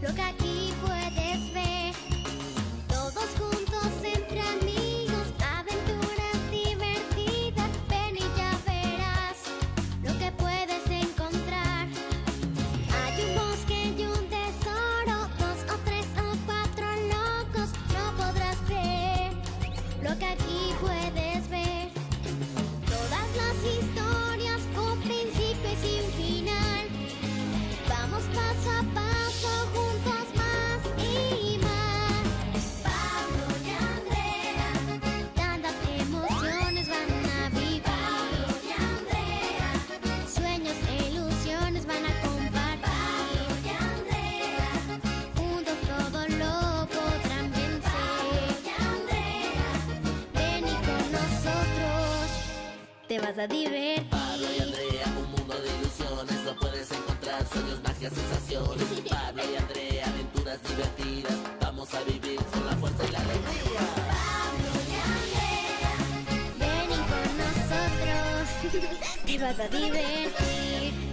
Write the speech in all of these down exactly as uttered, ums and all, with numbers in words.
lo que aquí puedes ver. Todos juntos entre amigos, aventuras divertidas. Ven y ya verás lo que puedes encontrar. Hay un bosque y un tesoro, dos o tres o cuatro locos. No podrás creer lo que aquí puedes ver. Todas las historias con principio y sin final. Vamos paso a paso juntos más y más. Pablo y Andrea, tantas emociones van a vivir. Pablo y Andrea, sueños e ilusiones van a compartir. Pablo y Andrea, juntos todo lo podrán vencer. Pablo y Andrea, ven y con nosotros te vas a divertir. Pablo y Andrea, un mundo de ilusiones, lo puedes encontrar, sueños, magia, sensaciones. Pablo y Andrea, aventuras divertidas, vamos a vivir con la fuerza y la alegría. Pablo y Andrea, ven y con nosotros te vas a divertir.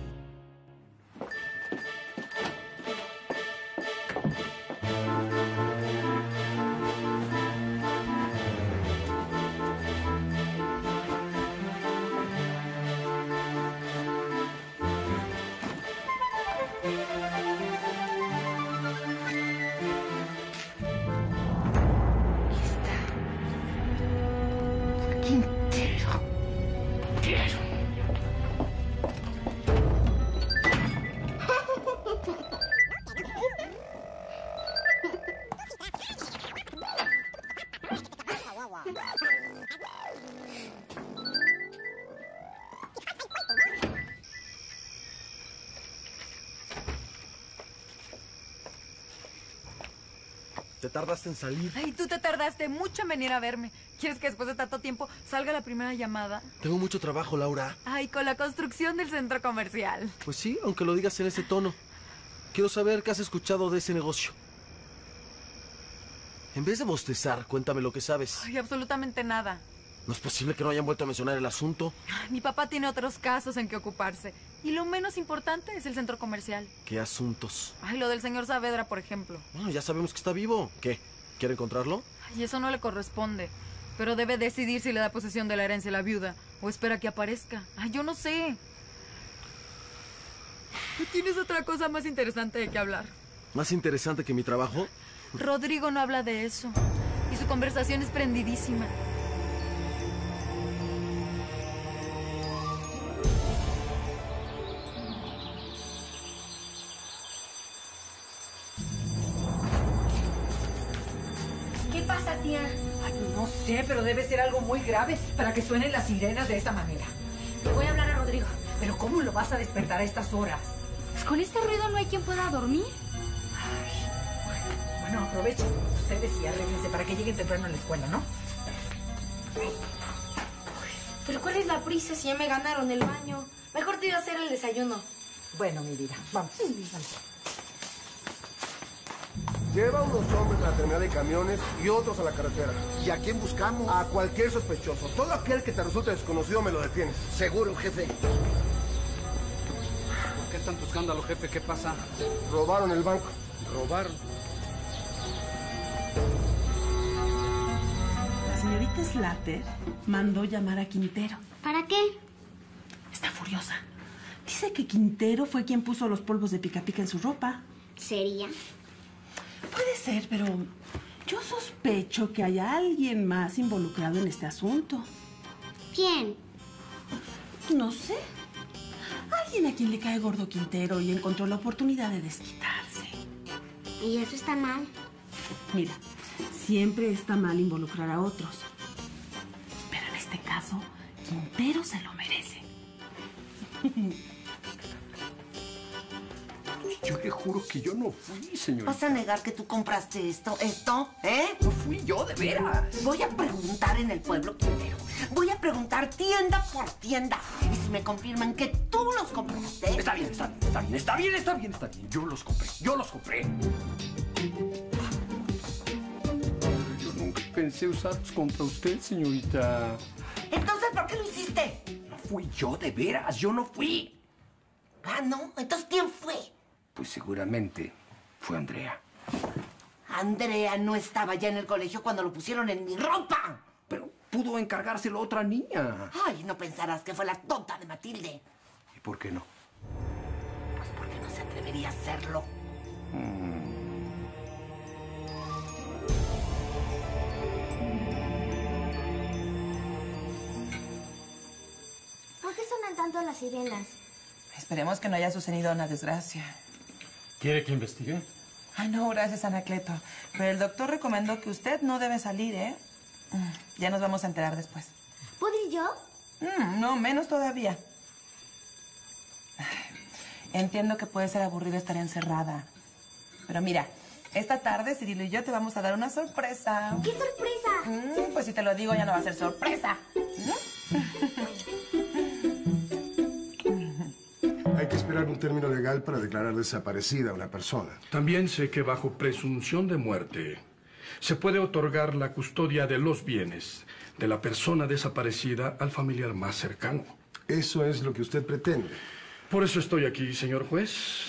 ¿Te tardaste en salir? Ay, tú te tardaste mucho en venir a verme. ¿Quieres que después de tanto tiempo salga la primera llamada? Tengo mucho trabajo, Laura. Ay, con la construcción del centro comercial. Pues sí, aunque lo digas en ese tono. Quiero saber qué has escuchado de ese negocio. En vez de bostezar, cuéntame lo que sabes. Ay, absolutamente nada. No es posible que no hayan vuelto a mencionar el asunto. Ay, mi papá tiene otros casos en que ocuparse. Y lo menos importante es el centro comercial. ¿Qué asuntos? Ay, lo del señor Saavedra, por ejemplo. Bueno, ya sabemos que está vivo. ¿Qué? ¿Quiere encontrarlo? Ay, eso no le corresponde. Pero debe decidir si le da posesión de la herencia a la viuda o espera que aparezca. Ay, yo no sé. ¿Tú tienes otra cosa más interesante de qué hablar? ¿Más interesante que mi trabajo? Rodrigo no habla de eso. Y su conversación es prendidísima. ¿Qué pasa, tía? Ay, no sé, pero debe ser algo muy grave para que suenen las sirenas de esta manera. Le voy a hablar a Rodrigo. Pero ¿cómo lo vas a despertar a estas horas? Pues con este ruido no hay quien pueda dormir. Ay, bueno, aprovechen ustedes y arréglense para que lleguen temprano a la escuela, ¿no? Pero ¿cuál es la prisa si ya me ganaron el baño? Mejor te iba a hacer el desayuno. Bueno, mi vida, vamos. vamos. Lleva unos hombres a la terminal de camiones y otros a la carretera. ¿Y a quién buscamos? A cualquier sospechoso. Todo aquel que te resulte desconocido me lo detienes. Seguro, jefe. ¿Por qué tanto escándalo, jefe? ¿Qué pasa? Robaron el banco. ¿Robaron? La señorita Slater mandó llamar a Quintero. ¿Para qué? Está furiosa. Dice que Quintero fue quien puso los polvos de pica pica en su ropa. ¿Sería? Puede ser, pero yo sospecho que haya alguien más involucrado en este asunto. ¿Quién? No sé. Alguien a quien le cae gordo Quintero y encontró la oportunidad de desquitarse. ¿Y eso está mal? Mira, siempre está mal involucrar a otros. Pero en este caso, Quintero se lo merece. Yo le juro que yo no fui, señorita. ¿Vas a negar que tú compraste esto? ¿Esto? ¿Eh? No fui yo, de veras. Voy a preguntar en el pueblo, Quintero. Voy a preguntar tienda por tienda. Y si me confirman que tú los compraste... Está bien, está bien, está bien, está bien, está bien, está bien. Yo los compré, yo los compré. Yo nunca pensé usarlos contra usted, señorita. Entonces, ¿por qué lo hiciste? No fui yo, de veras, yo no fui. Ah, ¿no? Entonces, ¿quién fue? Pues seguramente Fue Andrea. Andrea no estaba ya en el colegio cuando lo pusieron en mi ropa. Pero pudo encargárselo a otra niña. Ay, no pensarás que fue la tonta de Matilde. ¿Y por qué no? Pues porque no se atrevería a hacerlo. Mm. ¿Por qué sonan tanto las sirenas? Esperemos que no haya sucedido una desgracia. ¿Quiere que investigue? Ay, no, gracias, Anacleto. Pero el doctor recomendó que usted no debe salir, ¿eh? Ya nos vamos a enterar después. ¿Puedo ir yo? Mm, no, menos todavía. Entiendo que puede ser aburrido estar encerrada. Pero mira, esta tarde Cirilo y yo te vamos a dar una sorpresa. ¿Qué sorpresa? Mm, pues si te lo digo ya no va a ser sorpresa. Hay que esperar un término legal para declarar desaparecida a una persona. También sé que bajo presunción de muerte se puede otorgar la custodia de los bienes de la persona desaparecida al familiar más cercano. Eso es lo que usted pretende. Por eso estoy aquí, señor juez.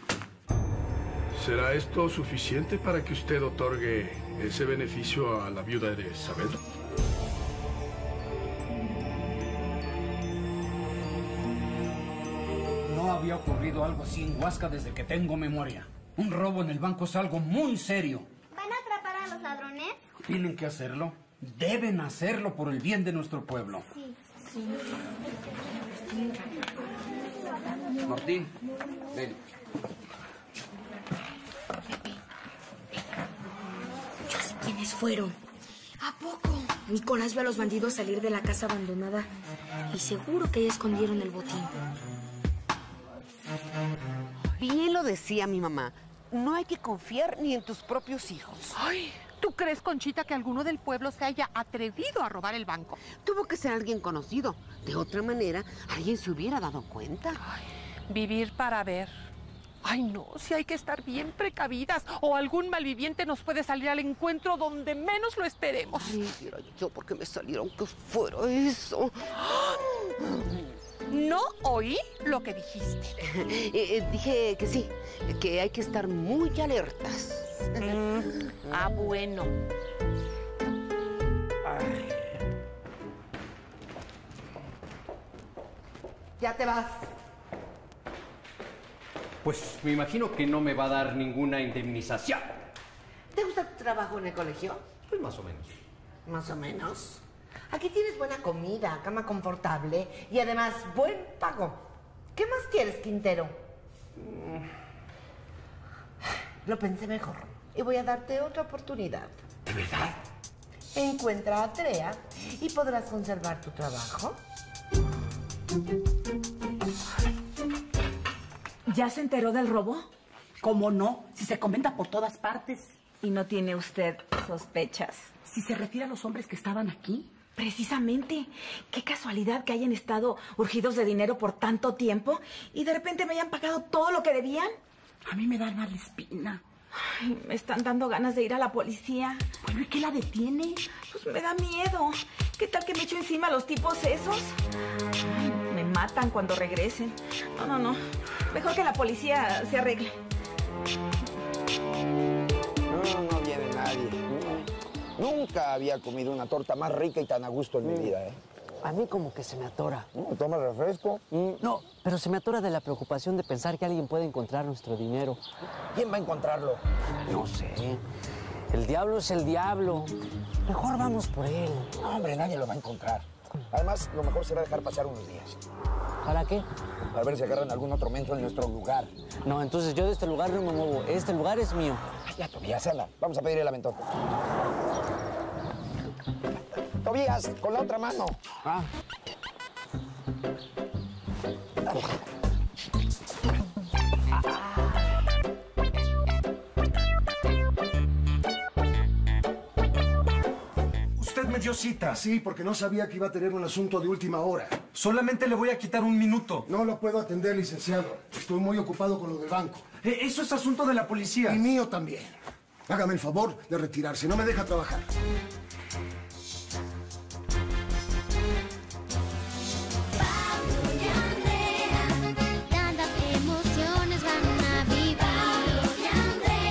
¿Será esto suficiente para que usted otorgue ese beneficio a la viuda de Saavedra? No había ocurrido algo así en Huasca desde que tengo memoria. Un robo en el banco es algo muy serio. ¿Van a atrapar a los ladrones? Tienen que hacerlo. Deben hacerlo por el bien de nuestro pueblo. Sí. Sí. Martín, ven. Yo sé quiénes fueron. ¿A poco? Nicolás vio a los bandidos salir de la casa abandonada y seguro que ahí escondieron el botín. Bien lo decía mi mamá. No hay que confiar ni en tus propios hijos. Ay, ¿tú crees, Conchita, que alguno del pueblo se haya atrevido a robar el banco? Tuvo que ser alguien conocido. De otra manera, alguien se hubiera dado cuenta. Ay, vivir para ver. Ay, no, si hay que estar bien precavidas o algún malviviente nos puede salir al encuentro donde menos lo esperemos. Ay, mira, yo porque me salieron que fuera eso. No oí lo que dijiste. eh, eh, dije que sí, que hay que estar muy alertas. Mm, ah, bueno. Ay. Ya te vas. Pues me imagino que no me va a dar ninguna indemnización. ¿Te gusta tu trabajo en el colegio? Pues más o menos. Más o menos. Aquí tienes buena comida, cama confortable y además buen pago. ¿Qué más quieres, Quintero? Mm. Lo pensé mejor y voy a darte otra oportunidad. ¿De verdad? Encuentra a Andrea y podrás conservar tu trabajo. ¿Ya se enteró del robo? ¿Cómo no? Si se comenta por todas partes. ¿Y no tiene usted sospechas? Si se refiere a los hombres que estaban aquí. Precisamente. Qué casualidad que hayan estado urgidos de dinero por tanto tiempo y de repente me hayan pagado todo lo que debían. A mí me da mala espina. Ay, me están dando ganas de ir a la policía. Bueno, ¿y qué la detiene? Pues me da miedo. ¿Qué tal que me echo encima a los tipos esos? Ay, me matan cuando regresen. No, no, no. Mejor que la policía se arregle. No, no viene nadie. Nunca había comido una torta más rica y tan a gusto en mi vida, ¿eh? A mí como que se me atora. Mm, ¿Toma refresco? Mm. No, pero se me atora de la preocupación de pensar que alguien puede encontrar nuestro dinero. ¿Quién va a encontrarlo? No sé. El diablo es el diablo. Mejor vamos por él. No, hombre, nadie lo va a encontrar. Además, lo mejor será dejar pasar unos días. ¿Para qué? A ver si agarran algún otro menso en nuestro lugar. No, entonces yo de este lugar no me muevo. Este lugar es mío. Ay, ya, Tobías, anda. Vamos a pedir el aventón. Tobías, con la otra mano. Ah. Usted me dio cita. Sí, porque no sabía que iba a tener un asunto de última hora. Solamente le voy a quitar un minuto. No lo puedo atender, licenciado. Estoy muy ocupado con lo del banco. Eh, eso es asunto de la policía. Y mío también. Hágame el favor de retirarse. No me deja trabajar. Tantas emociones van a vivir. Pablo y Andrea.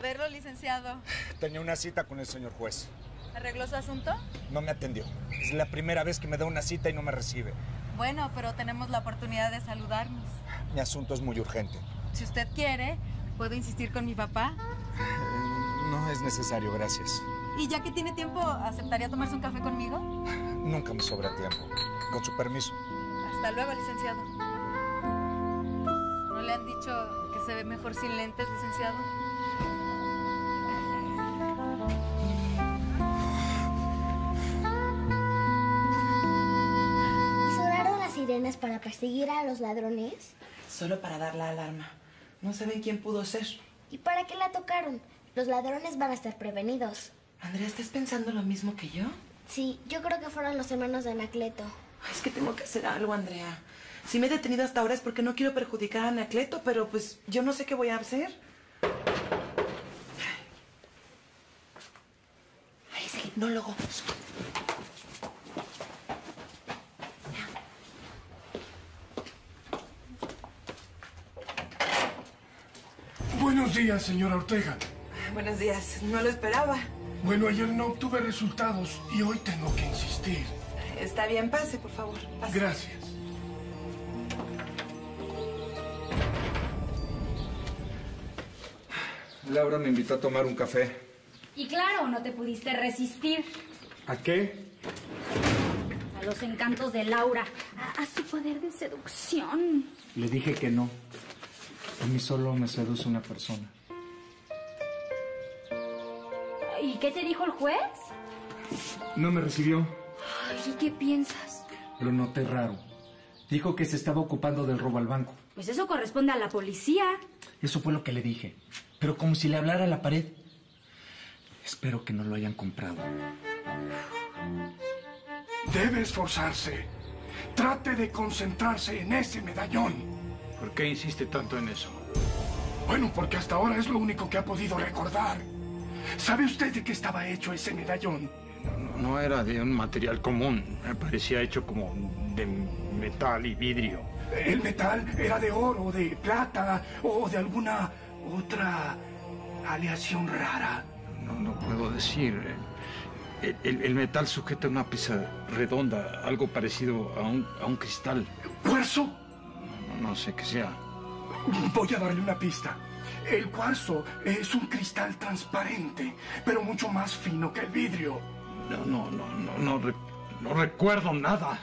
verlo, licenciado. Tenía una cita con el señor juez. ¿Arregló su asunto? No me atendió. Es la primera vez que me da una cita y no me recibe. Bueno, pero tenemos la oportunidad de saludarnos. Mi asunto es muy urgente. Si usted quiere, ¿puedo insistir con mi papá? Eh, no es necesario, gracias. Y ya que tiene tiempo, ¿aceptaría tomarse un café conmigo? Nunca me sobra tiempo. Con su permiso. Hasta luego, licenciado. ¿No le han dicho que se ve mejor sin lentes, licenciado? ¿Sonaron las sirenas para perseguir a los ladrones? Solo para dar la alarma. No saben quién pudo ser. ¿Y para qué la tocaron? Los ladrones van a estar prevenidos. Andrea, ¿estás pensando lo mismo que yo? Sí, yo creo que fueron los hermanos de Anacleto. Ay, es que tengo que hacer algo, Andrea. Si me he detenido hasta ahora es porque no quiero perjudicar a Anacleto, pero pues yo no sé qué voy a hacer. Ay, ese hipnólogo. Buenos días, señora Ortega. Buenos días. No lo esperaba. Bueno, ayer no obtuve resultados y hoy tengo que insistir. Está bien, pase, por favor. Pase. Gracias. Laura me invitó a tomar un café. Y claro, no te pudiste resistir ¿A qué? a los encantos de Laura, a, a su poder de seducción. Le dije que no. A mí solo me seduce una persona. ¿Y qué te dijo el juez? No me recibió. Ay, ¿y qué piensas? Lo noté raro. Dijo que se estaba ocupando del robo al banco. Pues eso corresponde a la policía. Eso fue lo que le dije. Pero como si le hablara a la pared. Espero que no lo hayan comprado. Debe esforzarse. Trate de concentrarse en ese medallón. ¿Por qué insiste tanto en eso? Bueno, porque hasta ahora es lo único que ha podido recordar. ¿Sabe usted de qué estaba hecho ese medallón? No, no era de un material común. Me parecía hecho como de metal y vidrio. El metal era de oro, de plata o de alguna otra aleación rara. No, no puedo decir. El, el- el metal sujeta una pieza redonda, algo parecido a un, a un cristal. ¿Cuarzo? No, no sé qué sea. Voy a darle una pista. El cuarzo es un cristal transparente, pero mucho más fino que el vidrio. No, no, no, no, no, re- no recuerdo nada.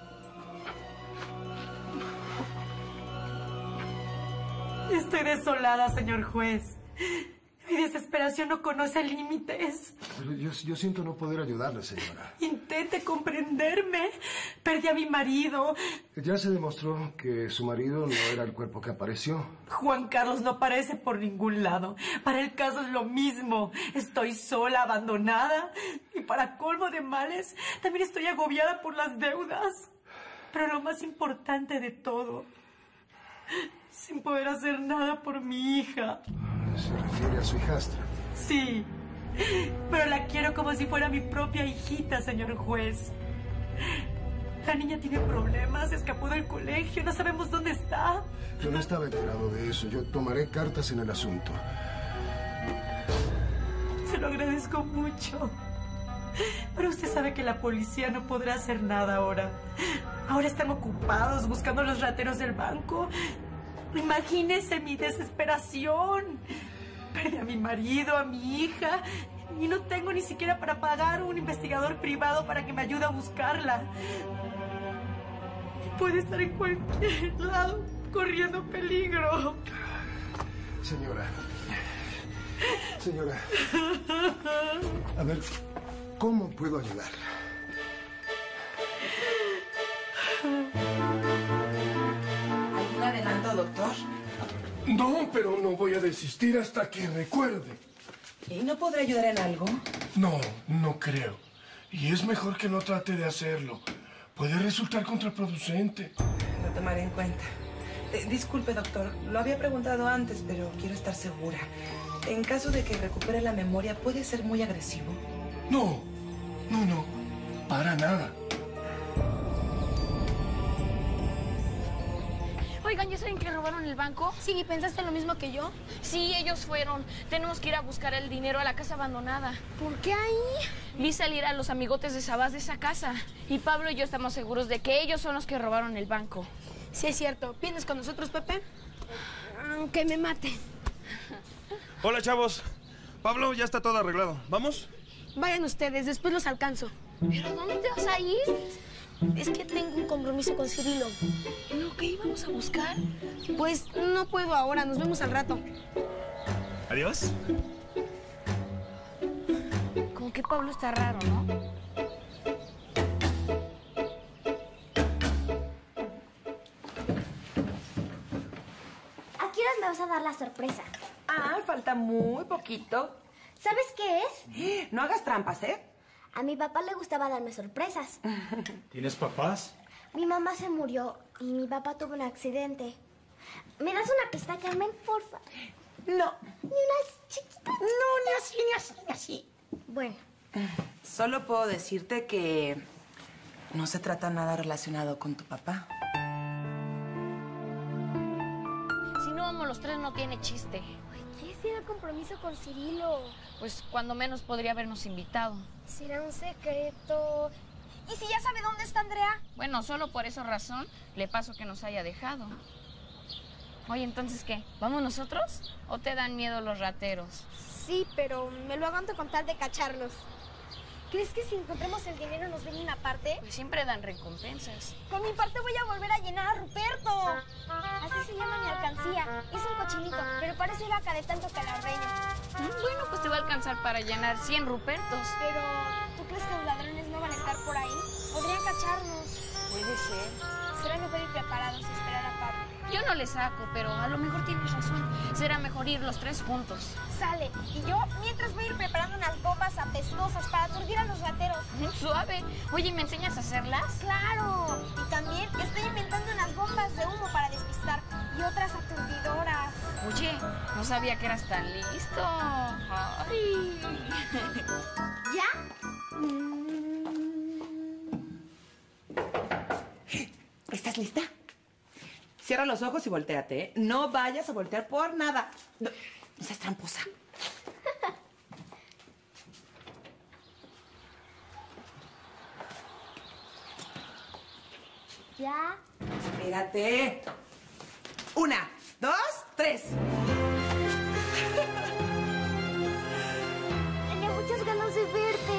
Estoy desolada, señor juez. Mi desesperación no conoce límites. Pero yo, yo siento no poder ayudarle, señora. Intente comprenderme. Perdí a mi marido. Ya se demostró que su marido no era el cuerpo que apareció. Juan Carlos no aparece por ningún lado. Para el caso es lo mismo. Estoy sola, abandonada. Y para colmo de males, también estoy agobiada por las deudas. Pero lo más importante de todo, sin poder hacer nada por mi hija. Se refiere a su hijastra. Sí, pero la quiero como si fuera mi propia hijita, señor juez. La niña tiene problemas, escapó del colegio, no sabemos dónde está. Yo no estaba enterado de eso. Yo tomaré cartas en el asunto. Se lo agradezco mucho. Pero usted sabe que la policía no podrá hacer nada ahora. Ahora están ocupados buscando a los rateros del banco. Imagínese mi desesperación. Perdí a mi marido, a mi hija, y no tengo ni siquiera para pagar un investigador privado para que me ayude a buscarla. Puede estar en cualquier lado, corriendo peligro. Señora. Señora. A ver, ¿cómo puedo ayudarla? ¿Algún adelanto, doctor? No, pero no voy a desistir hasta que recuerde. ¿Y no podré ayudar en algo? No, no creo. Y es mejor que no trate de hacerlo. Puede resultar contraproducente. Lo tomaré en cuenta. Eh, disculpe, doctor. Lo había preguntado antes, pero quiero estar segura. En caso de que recupere la memoria, ¿puede ser muy agresivo? No, no, no. Para nada. Oigan, ¿ya saben que robaron el banco? Sí, ¿pensaste lo mismo que yo? Sí, ellos fueron. Tenemos que ir a buscar el dinero a la casa abandonada. ¿Por qué ahí? Vi salir a los amigotes de Sabás de esa casa. Y Pablo y yo estamos seguros de que ellos son los que robaron el banco. Sí, es cierto. ¿Vienes con nosotros, Pepe? Aunque me mate. Hola, chavos. Pablo, ya está todo arreglado. ¿Vamos? Vayan ustedes, después los alcanzo. ¿Pero dónde te vas a ir? Es que tengo un compromiso con Cirilo. ¿Lo que íbamos a buscar? Pues no puedo ahora, nos vemos al rato. Adiós. Como que Pablo está raro, ¿no? ¿A qué horas me vas a dar la sorpresa? Ah, falta muy poquito. ¿Sabes qué es? No hagas trampas, ¿eh? A mi papá le gustaba darme sorpresas. ¿Tienes papás? Mi mamá se murió y mi papá tuvo un accidente. ¿Me das una pista, Carmen, porfa? No. Ni una chiquita. No, ni así, ni así, ni así. Bueno. Solo puedo decirte que no se trata nada relacionado con tu papá. Si no vamos los tres no tiene chiste. ¿Qué será el compromiso con Cirilo? Pues cuando menos podría habernos invitado. Será un secreto. ¿Y si ya sabe dónde está Andrea? Bueno, solo por esa razón le paso que nos haya dejado. Oye, ¿entonces qué? ¿Vamos nosotros? ¿O te dan miedo los rateros? Sí, pero me lo aguanto con tal de cacharlos. ¿Crees que si encontramos el dinero nos den una parte? Pues siempre dan recompensas. Con mi parte voy a volver a llenar a Ruperto. Así se llama mi alcancía. Es un cochinito, pero parece vaca de tanto que la ordeño. Bueno, pues te va a alcanzar para llenar cien Rupertos. Pero, ¿tú crees que los ladrones no van a estar por ahí? Podrían cacharnos. Puede ser. Será mejor ir preparados y esperar a Pablo. Yo no le saco, pero a lo mejor tienes razón. Será mejor ir los tres juntos. Sale. Y yo, mientras voy a ir preparando unas bombas apestosas para aturdir a los rateros. Suave. Oye, ¿me enseñas a hacerlas? ¡Claro! Y también estoy inventando unas bombas de humo para despistar y otras aturdidoras. Oye, no sabía que eras tan listo. Ay. ¿Ya? ¿Estás lista? Cierra los ojos y voltéate, ¿eh? No vayas a voltear por nada. No, no seas tramposa. ¿Ya? Espérate. Una, dos, tres. Tenía muchas ganas de verte.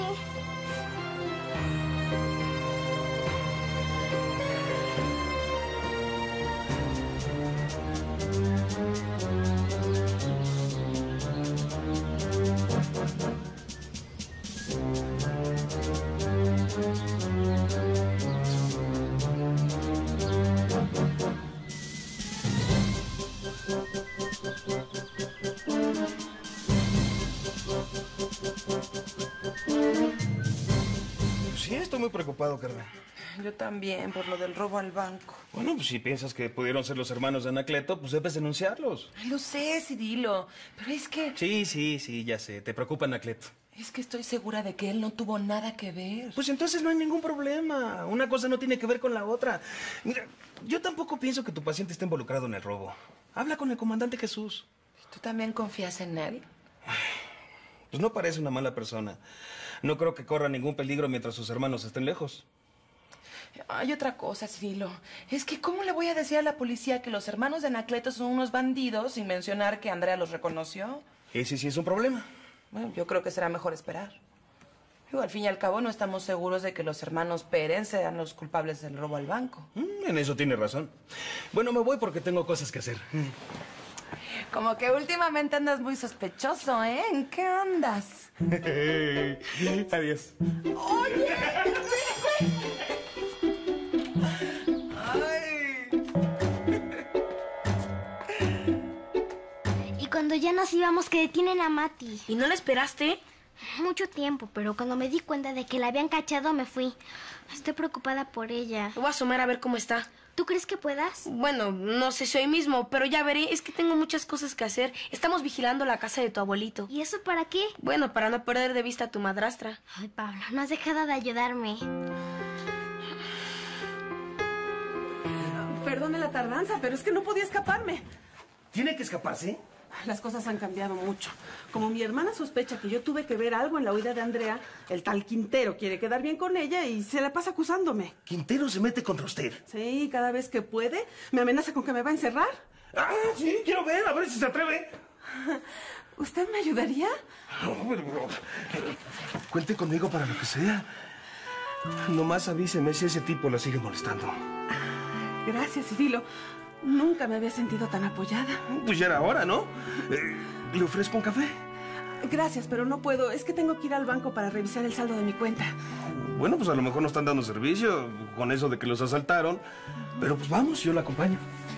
Sí, estoy muy preocupado, Carmen. Yo también, por lo del robo al banco. Bueno, pues si piensas que pudieron ser los hermanos de Anacleto, pues debes denunciarlos. Ay, lo sé, Cirilo, pero es que... Sí, sí, sí, ya sé. Te preocupa Anacleto. Es que estoy segura de que él no tuvo nada que ver. Pues entonces no hay ningún problema. Una cosa no tiene que ver con la otra. Mira, yo tampoco pienso que tu paciente esté involucrado en el robo. Habla con el comandante Jesús. ¿Tú también confías en él? Pues no parece una mala persona. No creo que corra ningún peligro mientras sus hermanos estén lejos. Hay otra cosa, Cirilo. Es que ¿cómo le voy a decir a la policía que los hermanos de Anacleto son unos bandidos sin mencionar que Andrea los reconoció? Ese sí es un problema. Bueno, yo creo que será mejor esperar. Digo, al fin y al cabo no estamos seguros de que los hermanos Pérez sean los culpables del robo al banco. Mm, en eso tiene razón. Bueno, me voy porque tengo cosas que hacer. Como que últimamente andas muy sospechoso, ¿eh? ¿En qué andas? Adiós. ¡Oye! Y cuando ya nos íbamos que detienen a Mati. ¿Y no la esperaste? Mucho tiempo, pero cuando me di cuenta de que la habían cachado me fui. Estoy preocupada por ella. Voy a asomar a ver cómo está. ¿Tú crees que puedas? Bueno, no sé si hoy mismo, pero ya veré. Es que tengo muchas cosas que hacer. Estamos vigilando la casa de tu abuelito. ¿Y eso para qué? Bueno, para no perder de vista a tu madrastra. Ay, Pablo, no has dejado de ayudarme. Perdone la tardanza, pero es que no podía escaparme. ¿Tiene que escaparse? Las cosas han cambiado mucho. Como mi hermana sospecha que yo tuve que ver algo en la huida de Andrea, el tal Quintero quiere quedar bien con ella y se la pasa acusándome. ¿Quintero se mete contra usted? Sí, cada vez que puede, me amenaza con que me va a encerrar. Ah, sí, quiero ver, a ver si se atreve. ¿Usted me ayudaría? No, pero, pero, cuente conmigo para lo que sea. Nomás avíseme si ese tipo la sigue molestando. Gracias, Cirilo. Nunca me había sentido tan apoyada. Pues ya era hora, ¿no? Eh, ¿Le ofrezco un café? Gracias, pero no puedo. Es que tengo que ir al banco para revisar el saldo de mi cuenta. Bueno, pues a lo mejor no están dando servicio con eso de que los asaltaron. Pero pues vamos, yo la acompaño.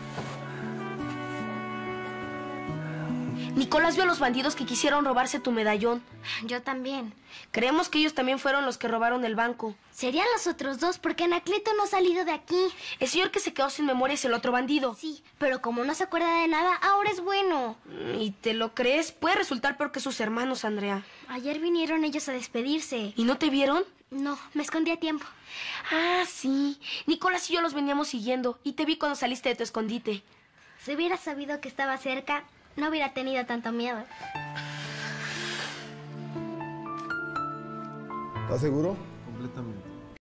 Nicolás vio a los bandidos que quisieron robarse tu medallón. Yo también. Creemos que ellos también fueron los que robaron el banco. Serían los otros dos, porque Anacleto no ha salido de aquí. El señor que se quedó sin memoria es el otro bandido. Sí, pero como no se acuerda de nada, ahora es bueno. ¿Y te lo crees? Puede resultar peor que sus hermanos, Andrea. Ayer vinieron ellos a despedirse. ¿Y no te vieron? No, me escondí a tiempo. Ah, sí. Nicolás y yo los veníamos siguiendo y te vi cuando saliste de tu escondite. Si hubiera sabido que estaba cerca, no hubiera tenido tanto miedo. ¿Estás seguro? Completamente.